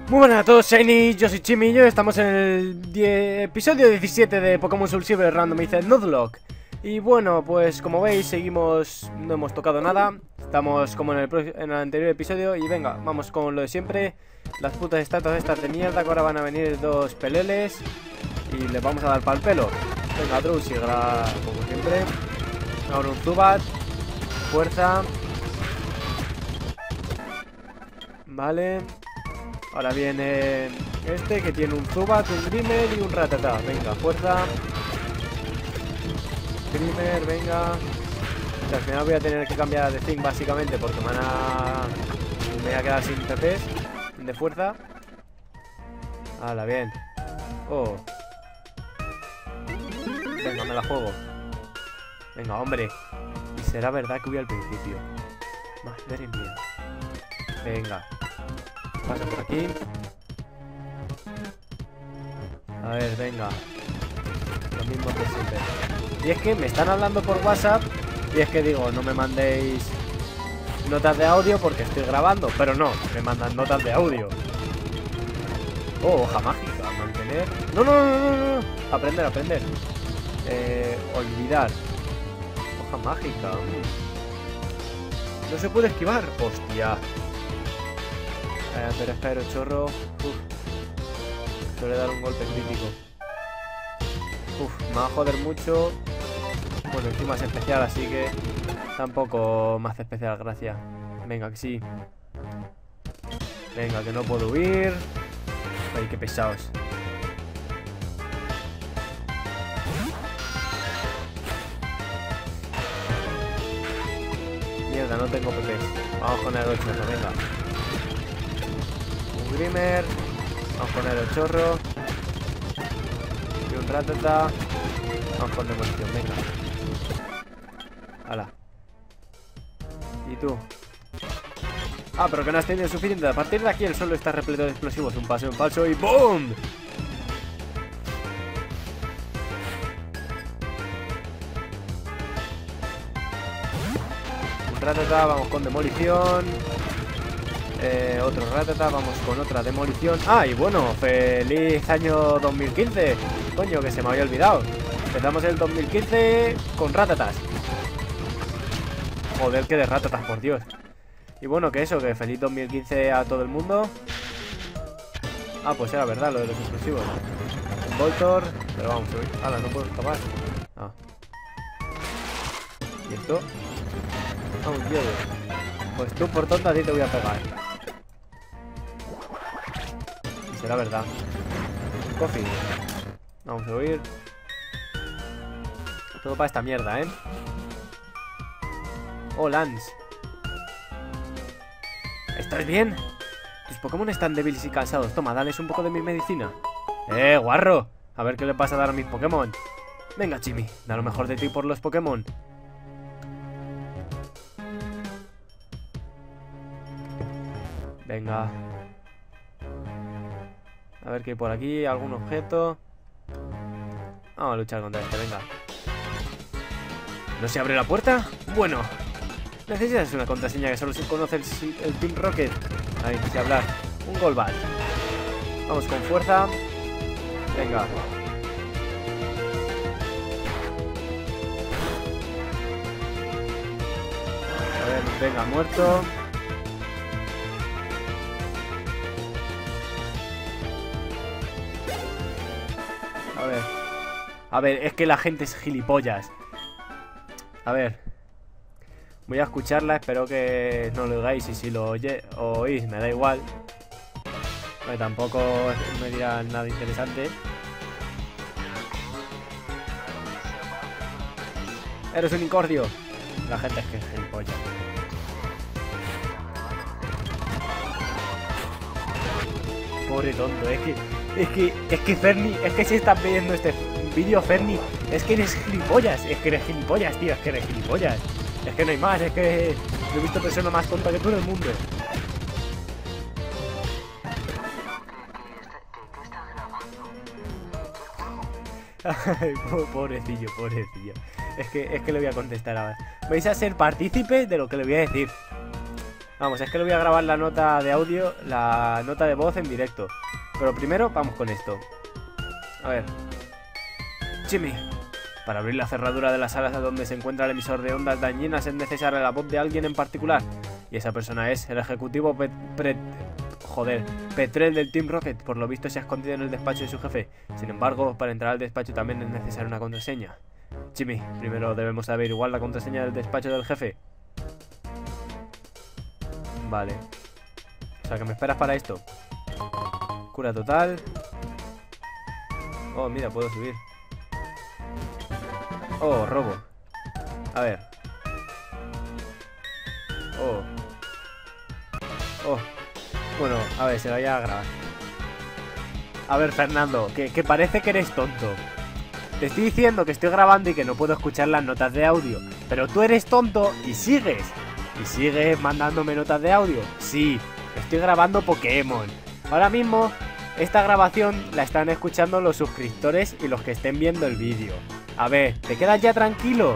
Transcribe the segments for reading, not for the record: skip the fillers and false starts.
Muy buenas a todos, Shiny, yo soy Chimi y hoy estamos en el episodio 17 de Pokémon Soul Silver Randomized Nuzlocke. Y bueno, pues como veis, seguimos, no hemos tocado nada. Estamos como en el anterior episodio. Y venga, vamos con lo de siempre. Las putas estatuas estas de mierda, que ahora van a venir dos peleles y les vamos a dar pa'l pelo. Venga, Drowsy, como siempre. Ahora un Zubat. Fuerza. Vale. Ahora viene este que tiene un Zubat, un Grimer y un Rattata. Venga, fuerza. Grimer, venga. O sea, al final voy a tener que cambiar de thing básicamente porque me voy a quedar sin TPs de fuerza. Hala, bien. Oh. Venga, me la juego. Venga, hombre. Y será verdad que voy al principio. Madre mía. Venga. Pasa por aquí. A ver, venga. Lo mismo que siempre. Y es que me están hablando por WhatsApp. Y es que digo, no me mandéis notas de audio porque estoy grabando. Pero no, me mandan notas de audio. Oh, hoja mágica. Mantener. No, no, no, no, no. Aprender, aprender. Olvidar. Hoja mágica. No se puede esquivar. Hostia. Pero espero, chorro. Suele dar un golpe crítico. Me va a joder mucho. Bueno, encima es especial, así que tampoco me hace especial gracia. Venga, que sí. Venga, que no puedo huir. Ay, qué pesados. Mierda, no tengo PPs. Vamos con el 8, no, venga. Grimer, vamos a poner el chorro y un Rattata. Vamos con demolición, venga. Hala. ¿Y tú? Ah, pero que no has tenido suficiente. A partir de aquí el suelo está repleto de explosivos. Un paseo en falso y ¡boom! Un Rattata, vamos con demolición. Otro Rattata, vamos con otra demolición. Ah, y bueno, feliz año 2015. Coño, que se me había olvidado. Empezamos el 2015 con Rattatas. Joder, que de Rattatas, por Dios. Y bueno, que eso, que feliz 2015 a todo el mundo. Ah, pues era verdad lo de los explosivos. Un Voltor, pero vamos a subir. Hala, no puedo escapar. Ah. ¿Y esto? Ah, un Dios. Pues tú por tonta a ti te voy a pegar. Será verdad. Coffee. Vamos a huir. Todo para esta mierda, ¿eh? Oh, Lance. ¿Estás bien? Tus Pokémon están débiles y cansados. Toma, dales un poco de mi medicina. Guarro. A ver qué le pasa a dar a mis Pokémon. Venga, Chimi. Da lo mejor de ti por los Pokémon. Venga. A ver qué hay por aquí. ¿Algún objeto? Vamos a luchar contra este, venga. ¿No se abre la puerta? Bueno. Necesitas una contraseña que solo se conoce el Team Rocket. Ahí, sin hablar. Un Golbat. Vamos con fuerza. Venga. A ver, venga, muerto. A ver, es que la gente es gilipollas. A ver. Voy a escucharla, espero que no lo oigáis. Y si lo oís, me da igual. Porque tampoco me dirán nada interesante. Eres un incordio. La gente es que es gilipollas. Pobre tonto, es que Ferni, es que si estás viendo este vídeo, Ferni, es que eres gilipollas, tío, es que eres gilipollas. Es que no hay más, es que no he visto persona más tonta que tú en el mundo. Ay, pobrecillo, pobrecillo. Es que le voy a contestar ahora. Vais a ser partícipes de lo que le voy a decir. Vamos, es que le voy a grabar la nota de audio, la nota de voz en directo. Pero primero vamos con esto. A ver. Jimmy, para abrir la cerradura de la sala donde se encuentra el emisor de ondas dañinas es necesaria la voz de alguien en particular. Y esa persona es el ejecutivo Petrel del Team Rocket. Por lo visto se ha escondido en el despacho de su jefe. Sin embargo, para entrar al despacho también es necesaria una contraseña. Jimmy, primero debemos averiguar la contraseña del despacho del jefe. Vale. O sea, que me esperas para esto. Cura total. Oh, mira, puedo subir. Oh, robo. A ver. Oh. Oh. Bueno, a ver, se lo voy a grabar. A ver, Fernando, que parece que eres tonto. Te estoy diciendo que estoy grabando y que no puedo escuchar las notas de audio. Pero tú eres tonto y sigues. ¿Y sigues mandándome notas de audio? Sí, estoy grabando Pokémon. Ahora mismo, esta grabación la están escuchando los suscriptores y los que estén viendo el vídeo. A ver, ¿te quedas ya tranquilo?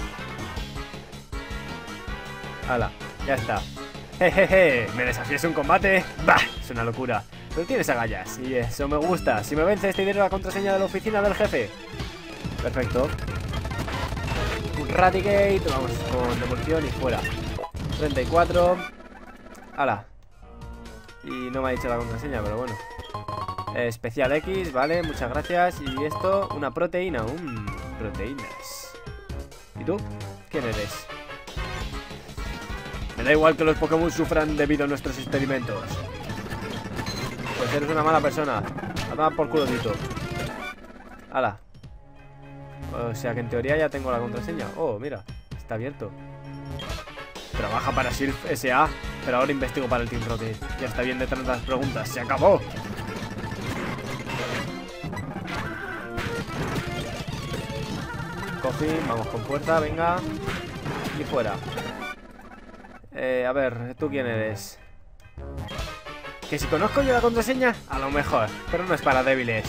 Hala, ya está. Jejeje, ¿me desafías un combate? ¡Bah! Es una locura. Pero tienes agallas y eso me gusta. Si me vences te diré la contraseña de la oficina del jefe. Perfecto. Un Raticate, vamos con devolución y fuera. 34. Hala. Y no me ha dicho la contraseña, pero bueno. Especial X, vale, muchas gracias. Y esto, una proteína. Proteínas. ¿Y tú? ¿Quién eres? Me da igual que los Pokémon sufran debido a nuestros experimentos. Pues eres una mala persona. A tomar por culodito. Hala. O sea que en teoría ya tengo la contraseña. Oh, mira, está abierto. Trabaja para Silph S.A., pero ahora investigo para el Team Rocket. Ya está bien de tantas preguntas, ¡se acabó! Coffee, vamos con fuerza, venga. Y fuera. A ver, ¿tú quién eres? Que si conozco yo la contraseña, a lo mejor, pero no es para débiles.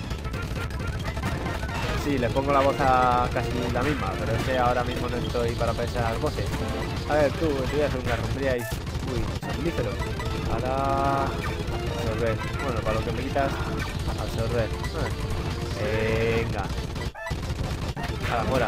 Sí, le pongo la voz a casi la misma, pero es que ahora mismo no estoy para pensar voces. A ver, tú voy a hacer un garrofría y... Uy, somnífero. Ahora... Absorber. Bueno, para lo que me quitas, absorber. Venga. Ahora, fuera.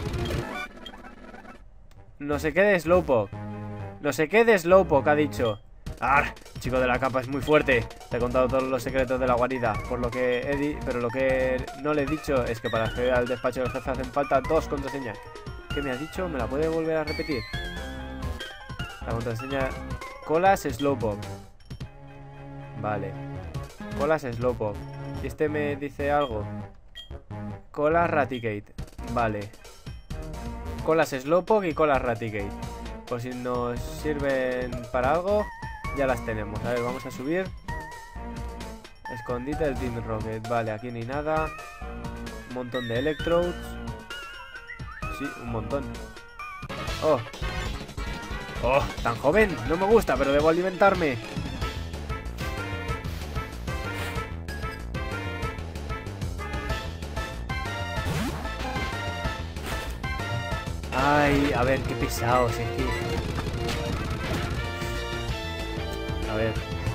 No sé qué de Slowpoke. No sé qué de Slowpoke ha dicho. ¡Ah! El chico de la capa es muy fuerte. Te he contado todos los secretos de la guarida. Por lo que pero lo que no le he dicho es que para acceder al despacho del jefe hacen falta 2 contraseñas. ¿Qué me has dicho? ¿Me la puede volver a repetir? La contraseña... Colas Slowpoke. Vale. Colas Slowpoke. ¿Y este me dice algo? Colas Raticate. Vale. Colas Slowpoke y Colas Raticate. Por si nos sirven para algo, ya las tenemos. A ver, vamos a subir. Escondite del Team Rocket. Vale, aquí ni nada. Un montón de Electrodes. Sí, un montón. Oh. Oh, tan joven. No me gusta, pero debo alimentarme. Ay, a ver, qué pesados, es que... A ver.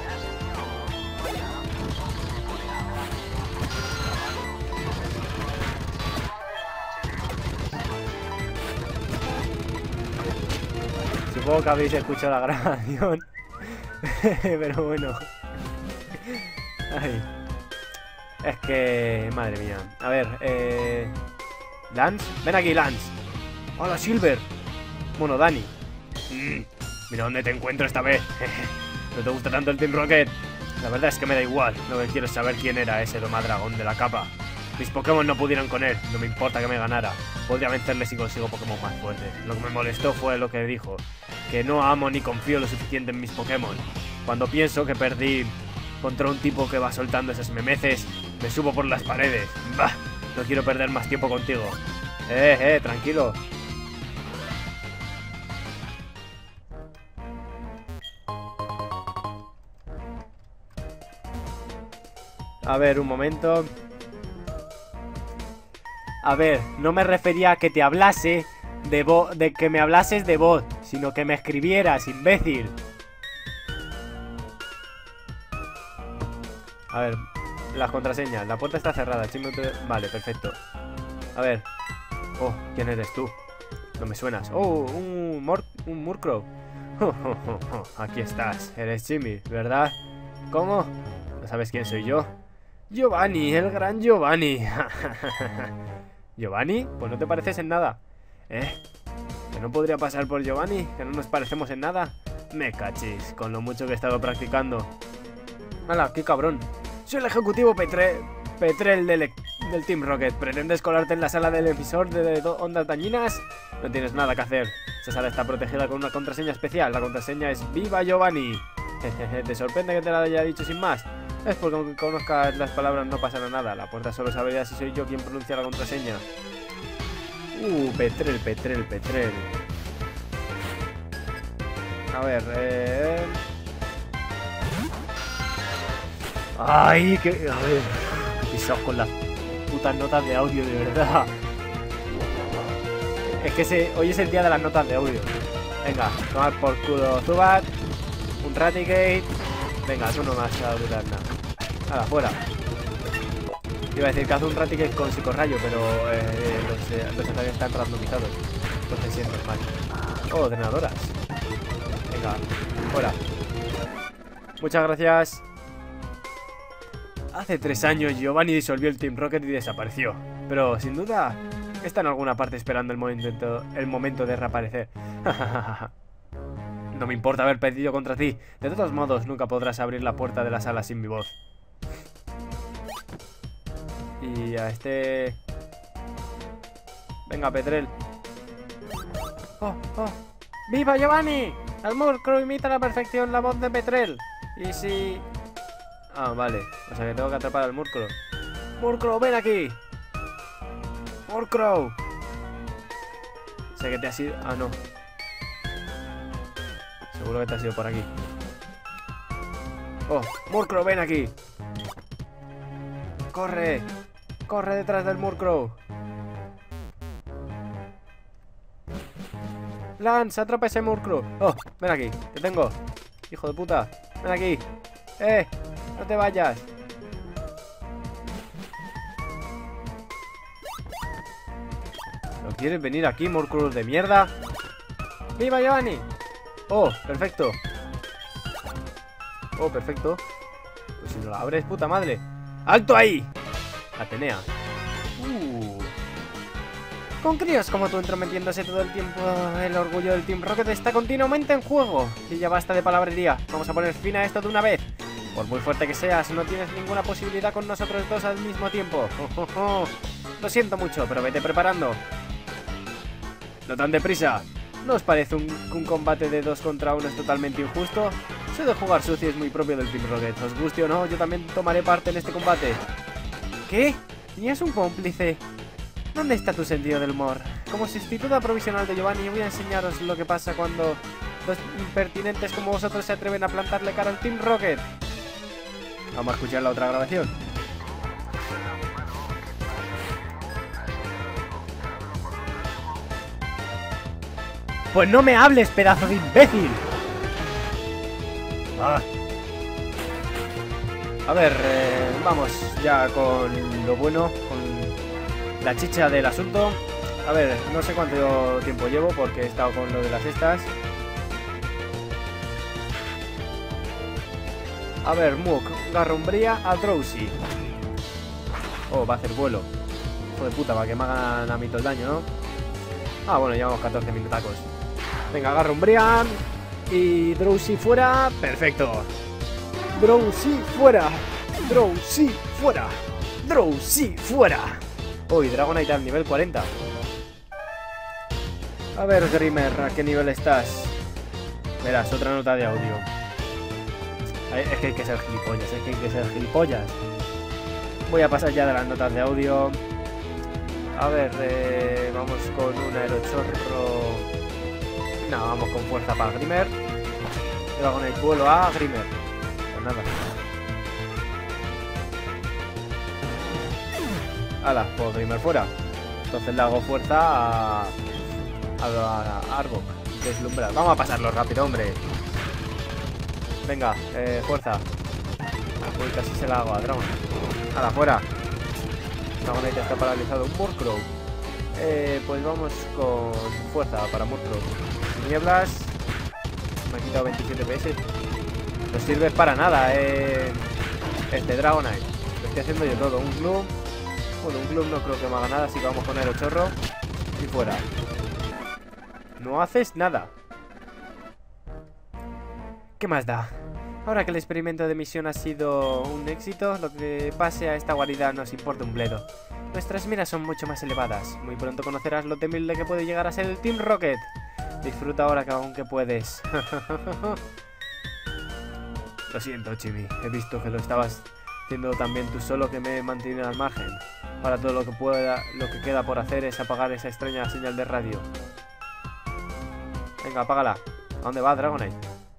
Supongo que habéis escuchado la grabación. Pero bueno. Ay. Es que... Madre mía. A ver, Lance. Ven aquí, Lance. Hola, Silver. Bueno, Dani. Mira dónde te encuentro esta vez. ¿No te gusta tanto el Team Rocket? La verdad es que me da igual. Lo que quiero es saber quién era ese domadragón de la capa. Mis Pokémon no pudieron con él. No me importa que me ganara. Podría vencerle si consigo Pokémon más fuertes. Lo que me molestó fue lo que dijo. Que no amo ni confío lo suficiente en mis Pokémon. Cuando pienso que perdí contra un tipo que va soltando esas memeces, me subo por las paredes. Bah, no quiero perder más tiempo contigo. Tranquilo. A ver, un momento. A ver, no me refería a que te hablase de que me hablases de voz, sino que me escribieras, imbécil. A ver, las contraseñas. La puerta está cerrada. Vale, perfecto. A ver. Oh, ¿quién eres tú? No me suenas. Oh, un Murkrow. Aquí estás. Eres Jimmy, ¿verdad? ¿Cómo? ¿No sabes quién soy yo? Giovanni, el gran Giovanni. ¿Giovanni? Pues no te pareces en nada. ¿Que no podría pasar por Giovanni? ¿Que no nos parecemos en nada? Me cachis, con lo mucho que he estado practicando. ¡Hala, qué cabrón! Soy el ejecutivo Petrel del Team Rocket. ¿Pretendes colarte en la sala del emisor de ondas dañinas? No tienes nada que hacer. Esa sala está protegida con una contraseña especial. La contraseña es Viva Giovanni. ¿Te sorprende que te la haya dicho sin más? Es porque aunque conozcas las palabras no pasará nada. La puerta solo sabrá si soy yo quien pronuncia la contraseña. Petrel. A ver, Ay, que... A ver... Pisaos con las putas notas de audio, de verdad. Es que hoy es el día de las notas de audio. Venga, tomad por culo Zubat. Un Raticate. Venga, tú no me vas a durar nada. Nada, fuera. Iba a decir que hace un Raticate con psicorrayo, pero los ataques están randomizados. Entonces sí es normal. Oh, ordenadoras. Venga, fuera. Muchas gracias. Hace 3 años Giovanni disolvió el Team Rocket y desapareció. Pero sin duda está en alguna parte esperando el momento de reaparecer. No me importa haber perdido contra ti. De todos modos, nunca podrás abrir la puerta de la sala sin mi voz. Y a este... Venga, Petrel. ¡Oh! ¡Viva Giovanni! El Murkrow imita a la perfección la voz de Petrel. Y si... Ah, vale. O sea que tengo que atrapar al Murkrow. ¡Murkrow, ven aquí! ¡Murkrow! Sé que te has ido... Ah, no. Seguro que te has ido por aquí. ¡Oh! ¡Murkrow, ven aquí! ¡Corre! ¡Corre detrás del Murkrow! ¡Lance, atrapa ese Murkrow! ¡Oh! Ven aquí, te tengo. ¡Hijo de puta! ¡Ven aquí! ¡No te vayas! ¿No quieres venir aquí, Murkrow de mierda? ¡Viva Giovanni! ¡Oh! ¡Perfecto! ¡Oh! ¡Perfecto! Pues si no la abres, puta madre. ¡Alto ahí! Atenea. Con críos como tú entrometiéndose todo el tiempo, el orgullo del Team Rocket está continuamente en juego. Y ya basta de palabrería. Vamos a poner fin a esto de una vez. Por muy fuerte que seas, no tienes ninguna posibilidad con nosotros dos al mismo tiempo. Lo siento mucho, pero vete preparando. No tan deprisa. ¿No os parece que un combate de 2 contra 1 es totalmente injusto? Eso de jugar sucio es muy propio del Team Rocket. Os guste o no, yo también tomaré parte en este combate. ¿Qué? ¿Tenías un cómplice? ¿Dónde está tu sentido del humor? Como sustituta provisional de Giovanni, voy a enseñaros lo que pasa cuando los impertinentes como vosotros se atreven a plantarle cara al Team Rocket. Vamos a escuchar la otra grabación. Pues no me hables, pedazo de imbécil. A ver, vamos ya con lo bueno, con la chicha del asunto. A ver, no sé cuánto tiempo llevo porque he estado con lo de las estas. A ver, Muk, Garrumbría a Drowsy. Oh, va a hacer vuelo. Hijo de puta, para que me hagan a mí todo el daño, ¿no? Ah, bueno, llevamos 14 minutacos. Venga, Garrumbría y Drowsy fuera. Perfecto. Drowsy fuera. Drowsy fuera. Drowsy fuera. Uy, Dragonite al nivel 40. A ver, Grimer, ¿a qué nivel estás? Verás, otra nota de audio. Es que hay que ser gilipollas, es que hay que ser gilipollas. Voy a pasar ya de las notas de audio. A ver, vamos con un aerochorro. No, vamos con fuerza para Grimer. Dragonite vuelo a Grimer. Pues nada. Hala, pues Grimer fuera. Entonces le hago fuerza a Arbok. Deslumbrar. Vamos a pasarlo rápido, hombre. Venga, fuerza. Uy, casi se la hago a Dragon. ¡A la fuera! Dragonite está paralizado. Un Murkrow. Pues vamos con fuerza para Murkrow. Nieblas. Me ha quitado 27 PS. No sirve para nada, este Dragonite. Lo estoy haciendo yo todo. Un Gloom. Bueno, un Gloom no creo que me haga nada, así que vamos a poner el chorro. Y fuera. No haces nada. ¿Qué más da? Ahora que el experimento de misión ha sido un éxito, lo que pase a esta guarida nos importa un bledo. Nuestras miras son mucho más elevadas. Muy pronto conocerás lo temible que puede llegar a ser el Team Rocket. Disfruta ahora que aún que puedes. Lo siento, Chibi. He visto que lo estabas haciendo también tú solo, que me he mantenido al margen. Ahora todo lo que queda por hacer es apagar esa extraña señal de radio. Venga, apágala. ¿A dónde va, Dragonite?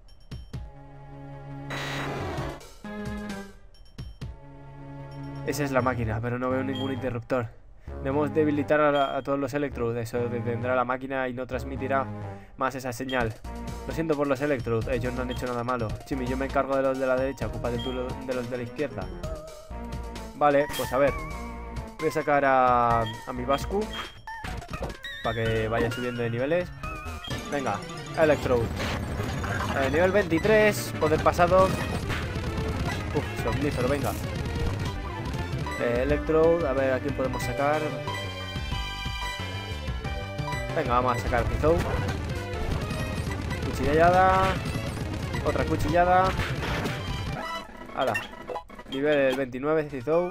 Esa es la máquina, pero no veo ningún interruptor. Debemos debilitar a todos los Electrode. Eso detendrá la máquina y no transmitirá más esa señal. Lo siento por los Electrode, ellos no han hecho nada malo. Chimi, yo me encargo de los de la derecha, ocúpate tú de los de la izquierda. Vale, pues a ver. Voy a sacar a mi Bascu para que vaya subiendo de niveles. Venga, Electrode. Nivel 23, poder pasado. Somnífero, venga. Electrode, a ver a quién podemos sacar. Venga, vamos a sacar Pizou. Cuchillada. Otra cuchillada. Hala. Nivel 29, Pizou.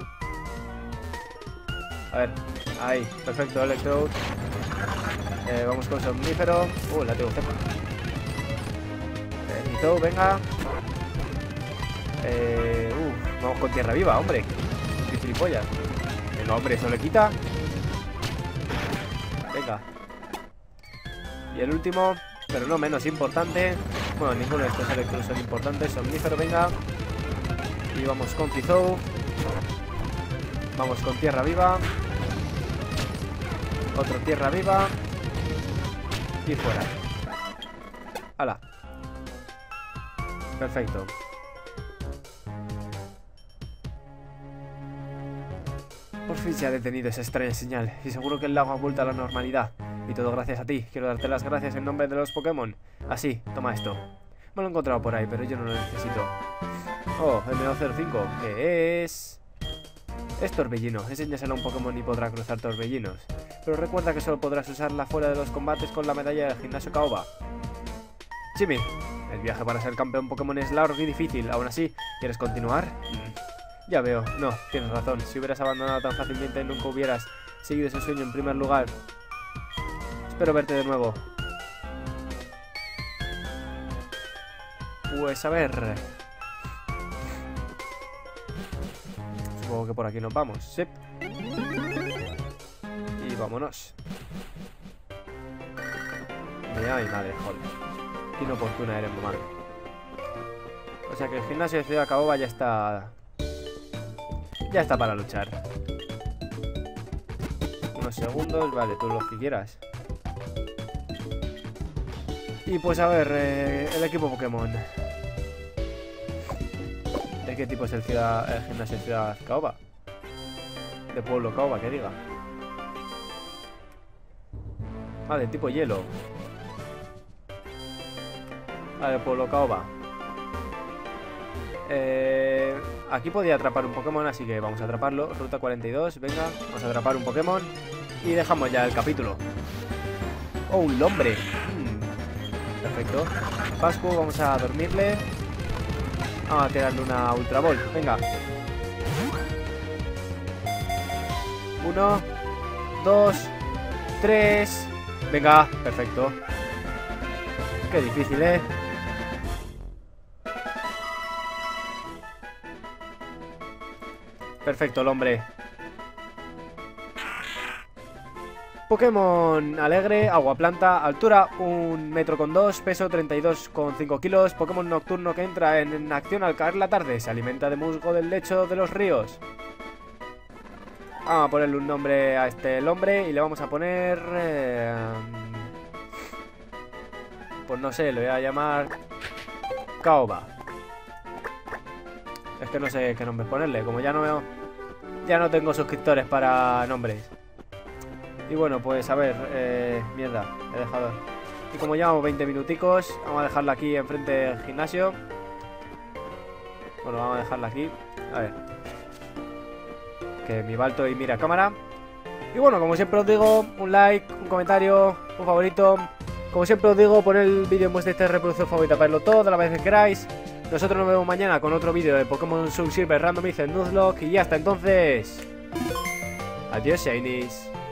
A ver, ahí, perfecto, Electrode. Vamos con Somnífero. La tengo cerca. Pizou, venga. Vamos con Tierra Viva, hombre. ¡Qué gilipollas! Venga, hombre, eso le quita. Venga. Y el último, pero no menos importante. Bueno, ninguno de estos Electrodes son importantes. Somnífero, venga. Y vamos con Pizou. Vamos con Tierra Viva. Otro Tierra Viva. Y fuera. ¡Hala! Perfecto. Por fin se ha detenido esa extraña señal y seguro que el lago ha vuelto a la normalidad. Y todo gracias a ti. Quiero darte las gracias en nombre de los Pokémon. Así, toma esto. Me lo he encontrado por ahí, pero yo no lo necesito. Oh, el Neo05. ¿Qué es? Es Torbellino. Enséñaselo a un Pokémon y podrá cruzar torbellinos. Pero recuerda que solo podrás usarla fuera de los combates con la medalla del gimnasio Kaoba. Chimi, el viaje para ser campeón Pokémon es largo y difícil. Aún así, ¿quieres continuar? Ya veo, no, tienes razón. Si hubieras abandonado tan fácilmente, nunca hubieras seguido ese sueño en primer lugar. Espero verte de nuevo. Pues a ver. Supongo que por aquí nos vamos. Sí. Y vámonos. Mira mi madre, joder. Qué inoportuna eres, mamá. O sea que el gimnasio de Ciudad Kaoba ya está... Ya está para luchar. Unos segundos, vale, tú lo que quieras. Y pues a ver, el equipo Pokémon. ¿De qué tipo es el gimnasio de Ciudad Kaoba? De Pueblo Kaoba, que diga. Ah, de tipo hielo. Ah, de Pueblo Kaoba. Aquí podía atrapar un Pokémon, así que vamos a atraparlo. Ruta 42, venga, vamos a atrapar un Pokémon. Y dejamos ya el capítulo. Oh, un Lombre. Perfecto. Pascu, vamos a dormirle. Vamos a tirarle una Ultra Ball, venga. 1, 2, 3. Venga, perfecto. Qué difícil, ¿eh? Perfecto, el hombre. Pokémon alegre, agua planta, altura 1,2 metros, peso 32,5 kilos. Pokémon nocturno que entra en acción al caer la tarde. Se alimenta de musgo del lecho de los ríos. Vamos a ponerle un nombre a este hombre y le vamos a poner... pues no sé, le voy a llamar... Kaoba. Es que no sé qué nombre ponerle. Como ya no tengo suscriptores para nombres. Y bueno, pues a ver, mierda, he dejado. Y como llevamos 20 minuticos, vamos a dejarla aquí enfrente del gimnasio. Bueno, vamos a dejarla aquí. A ver. Que mi Balto y mira cámara. Y bueno, como siempre os digo, un like, un comentario, un favorito. Como siempre os digo, poned el vídeo en vuestra lista de reproducción favorita para verlo todas las veces que queráis. Nosotros nos vemos mañana con otro vídeo de Pokémon Soul Silver Randomizer Nuzlocke. Y hasta entonces, adiós, Shinies.